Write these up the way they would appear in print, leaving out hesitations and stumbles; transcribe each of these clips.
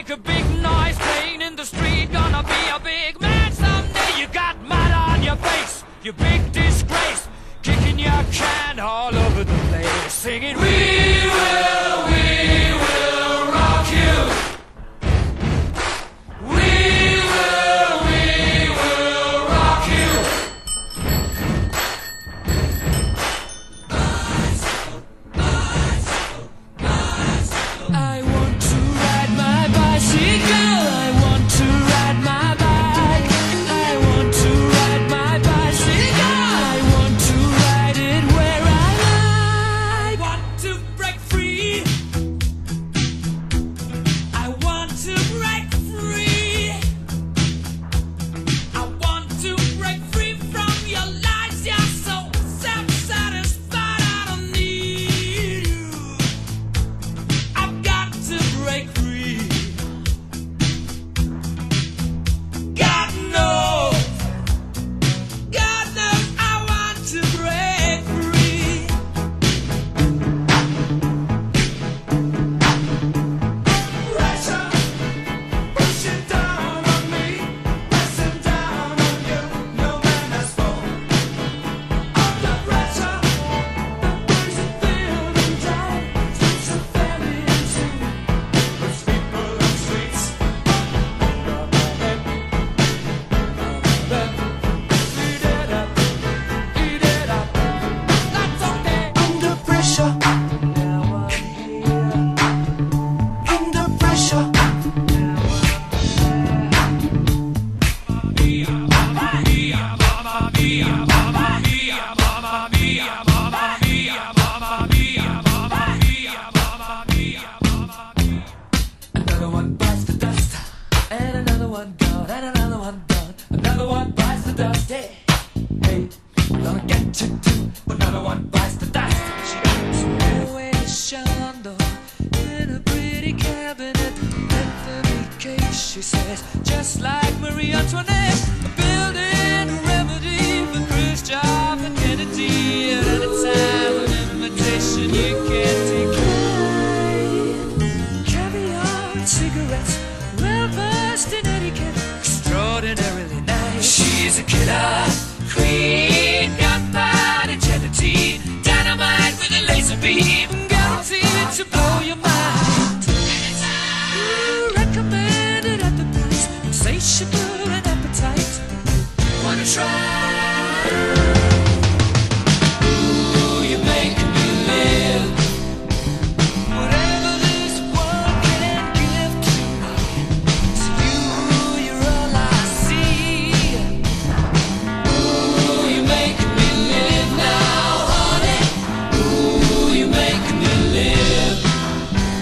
make a big noise playing in the street. Gonna be a big man someday. You got mud on your face, you big disgrace, kicking your can all over the place, singing we will rock you. We will rock you. Bicycle, bicycle, bicycle. I want to ride my bicycle. I want to ride my bike. I want to ride my bicycle. I want to ride it where I like. I want to break free. I want to break free. I want to break free from your lies. You're so self-satisfied. I don't need you. I've got to break free. God knows I want to break free. Pressure pushing down on me, pressing down on you. No man has fallen under pressure. The boys are feeling down, streets are failing too. There's people on the streets. Eat it up. That's okay. Under pressure. Now I'm here. Under pressure. Another one bites the dust, and another one gone, and another one gone. Another one bites the dust. Hey, hey, gonna get you too. Another one bites the dust. She goes away to Chandon in a pretty cabinet. Anthony Cage, she says, just like Marie Antoinette, building a remedy for Khrushchev and Kennedy. And at a time of invitation you can't decline. Caviar and cigarettes, well versed in etiquette, extraordinarily nice. She's a killer queen, gunpowder gelatine, dynamite with a laser beam, guaranteed to blow your mind. Recommended at the price, insatiable and appetite. Wanna try? Ooh, you make me live. Whatever this world can give to me, to you, you're all I see. Ooh, you make me live now, honey. Ooh, you make me live.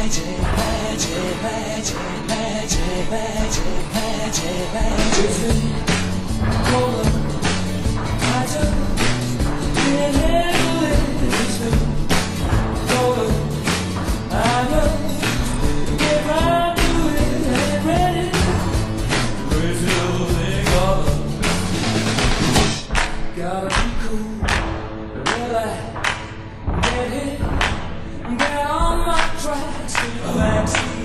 magic, magic, magic, magic, magic, magic, magic. Hold on, I just can't handle it. Hold on, I know if I do it, I'm ready. Where's the gotta be cool, really get hit, get on my tracks to the backseat.